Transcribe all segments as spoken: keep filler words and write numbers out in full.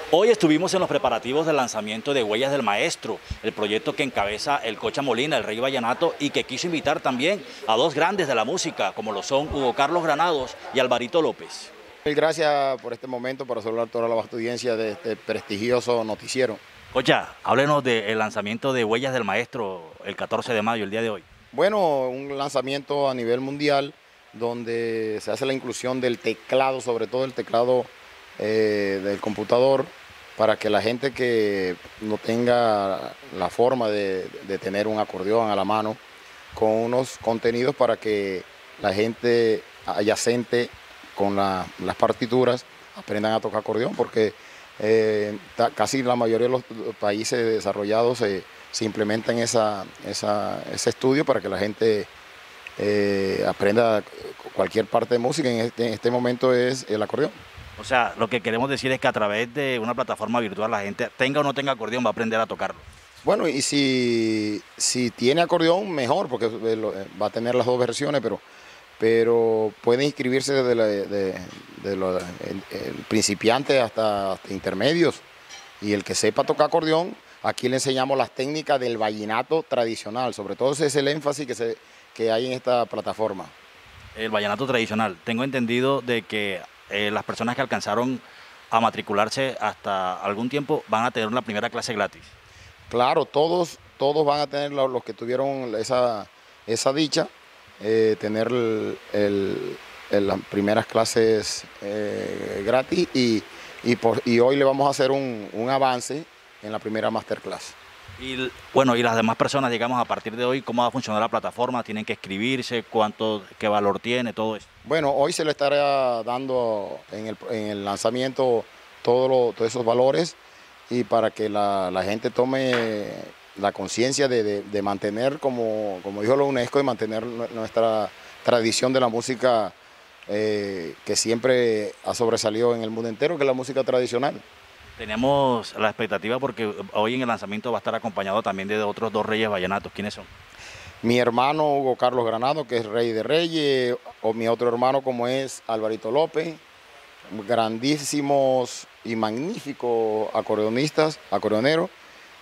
Hoy estuvimos en los preparativos del lanzamiento de Huellas del Maestro, el proyecto que encabeza el Cocha Molina, el Rey Vallenato, y que quiso invitar también a dos grandes de la música, como lo son Hugo Carlos Granados y Alvarito López. Mil gracias por este momento, para saludar a toda la vasta audiencia de este prestigioso noticiero. Cocha, háblenos del lanzamiento de Huellas del Maestro el catorce de mayo, el día de hoy. Bueno, un lanzamiento a nivel mundial donde se hace la inclusión del teclado, sobre todo el teclado eh, del computador, para que la gente que no tenga la forma de, de tener un acordeón a la mano, con unos contenidos para que la gente adyacente con la, las partituras aprendan a tocar acordeón, porque eh, ta, casi la mayoría de los países desarrollados se, se implementan esa, esa, ese estudio para que la gente eh, aprenda cualquier parte de música. En este, en este momento es el acordeón. O sea, lo que queremos decir es que a través de una plataforma virtual la gente, tenga o no tenga acordeón, va a aprender a tocarlo. Bueno, y si, si tiene acordeón, mejor, porque va a tener las dos versiones, pero, pero puede inscribirse desde la, de, de lo, el, el principiante hasta, hasta intermedios. Y el que sepa tocar acordeón, aquí le enseñamos las técnicas del vallenato tradicional. Sobre todo ese es el énfasis que, se, que hay en esta plataforma. El vallenato tradicional. Tengo entendido de que Eh, las personas que alcanzaron a matricularse hasta algún tiempo van a tener una primera clase gratis. Claro, todos, todos van a tener, los que tuvieron esa, esa dicha, eh, tener el, el, el, las primeras clases eh, gratis y, y, por, y hoy le vamos a hacer un, un avance en la primera masterclass. Y bueno, y las demás personas, digamos, a partir de hoy, ¿cómo va a funcionar la plataforma? ¿Tienen que inscribirse? ¿Cuánto, qué valor tiene? Todo eso. Bueno, hoy se le estará dando en el, en el lanzamiento todo lo, todos esos valores, y para que la, la gente tome la conciencia de, de, de mantener, como, como dijo la UNESCO, de mantener nuestra tradición de la música eh, que siempre ha sobresalido en el mundo entero, que es la música tradicional. Tenemos la expectativa porque hoy en el lanzamiento va a estar acompañado también de otros dos reyes vallenatos. ¿Quiénes son? Mi hermano Hugo Carlos Granados, que es rey de reyes, o mi otro hermano como es Alvarito López, grandísimos y magníficos acordeonistas, acordeoneros,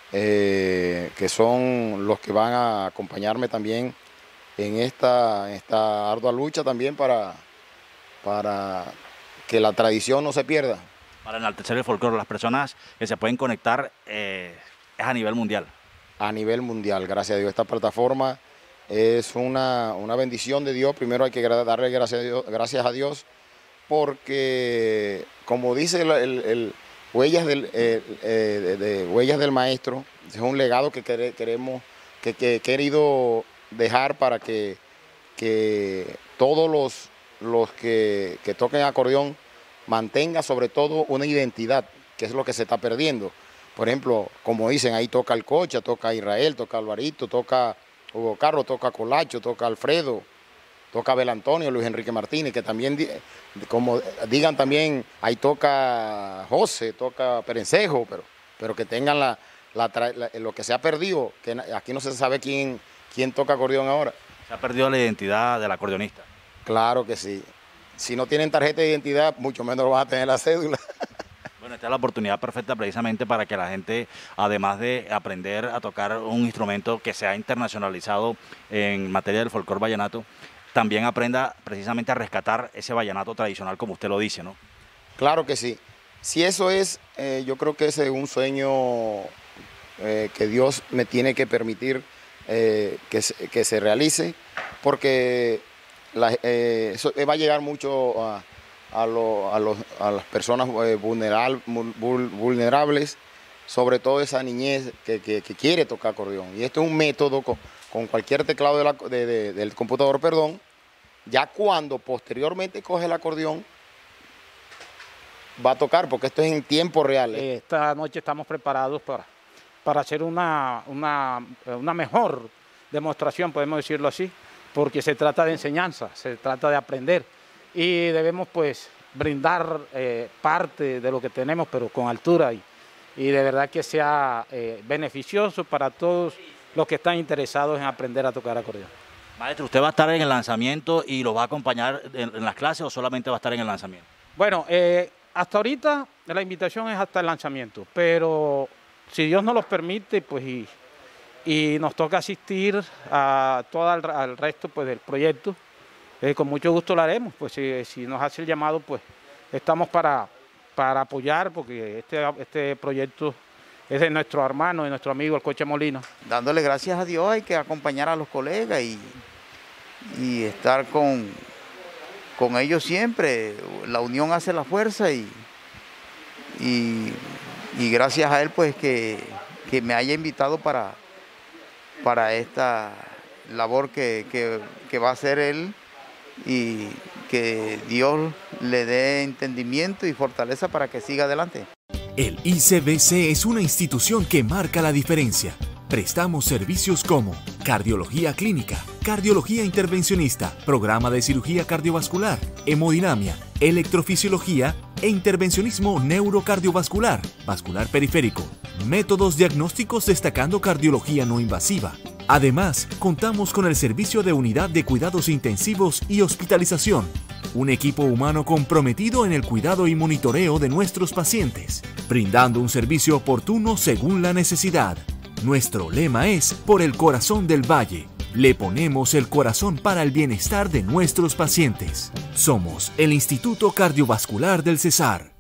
eh, que son los que van a acompañarme también en esta, en esta ardua lucha también para, para que la tradición no se pierda. Para enaltecer el folclore, las personas que se pueden conectar eh, es a nivel mundial. A nivel mundial, gracias a Dios. Esta plataforma es una, una bendición de Dios. Primero hay que darle gracias a Dios, gracias a Dios porque, como dice el, el, el Huellas, del, el, el, de, de Huellas del Maestro, es un legado que queremos, que, que he querido dejar para que, que todos los, los que, que toquen acordeón mantenga sobre todo una identidad, que es lo que se está perdiendo. Por ejemplo, como dicen, ahí toca el Cocha, toca Israel, toca Alvarito, toca Hugo Carlos, toca Colacho, toca Alfredo, toca Abel Antonio, Luis Enrique Martínez, que también, como digan también, ahí toca José, toca Perencejo, pero, pero que tengan la, la, la, lo que se ha perdido, que aquí no se sabe quién, quién toca acordeón ahora. Se ha perdido la identidad del acordeonista. Claro que sí. Si no tienen tarjeta de identidad, mucho menos van a tener la cédula. Bueno, esta es la oportunidad perfecta precisamente para que la gente, además de aprender a tocar un instrumento que se ha internacionalizado en materia del folclore vallenato, también aprenda precisamente a rescatar ese vallenato tradicional, como usted lo dice, ¿no? Claro que sí. Si eso es, eh, yo creo que ese es un sueño eh, que Dios me tiene que permitir eh, que, se, que se realice, porque La, eh, eso va a llegar mucho a, a, lo, a, los, a las personas eh, vulneral, vulnerables, sobre todo esa niñez que, que, que quiere tocar acordeón. Y esto es un método con, con cualquier teclado de la, de, de, del computador, perdón, ya cuando posteriormente coge el acordeón, va a tocar, porque esto es en tiempo real. ¿eh? Esta noche estamos preparados para, para hacer una, una, una mejor demostración, podemos decirlo así, porque se trata de enseñanza, se trata de aprender y debemos pues brindar eh, parte de lo que tenemos, pero con altura y, y de verdad que sea eh, beneficioso para todos los que están interesados en aprender a tocar acordeón. Maestro, ¿usted va a estar en el lanzamiento y lo va a acompañar en, en las clases o solamente va a estar en el lanzamiento? Bueno, eh, hasta ahorita la invitación es hasta el lanzamiento, pero si Dios nos lo permite, pues y, y nos toca asistir a todo el, al resto pues, del proyecto, eh, con mucho gusto lo haremos, pues si, si nos hace el llamado, pues estamos para, para apoyar, porque este, este proyecto es de nuestro hermano, de nuestro amigo el Coche Molino. Dándole gracias a Dios hay que acompañar a los colegas y, y estar con, con ellos siempre. La unión hace la fuerza y, y, y gracias a él pues que, que me haya invitado para, para esta labor que, que, que va a hacer él y que Dios le dé entendimiento y fortaleza para que siga adelante. El I C B C es una institución que marca la diferencia. Prestamos servicios como cardiología clínica, cardiología intervencionista, programa de cirugía cardiovascular, hemodinamia, electrofisiología e intervencionismo neurocardiovascular, vascular periférico, métodos diagnósticos destacando cardiología no invasiva. Además, contamos con el servicio de unidad de cuidados intensivos y hospitalización, un equipo humano comprometido en el cuidado y monitoreo de nuestros pacientes, brindando un servicio oportuno según la necesidad. Nuestro lema es Por el corazón del Valle. Le ponemos el corazón para el bienestar de nuestros pacientes. Somos el Instituto Cardiovascular del Cesar.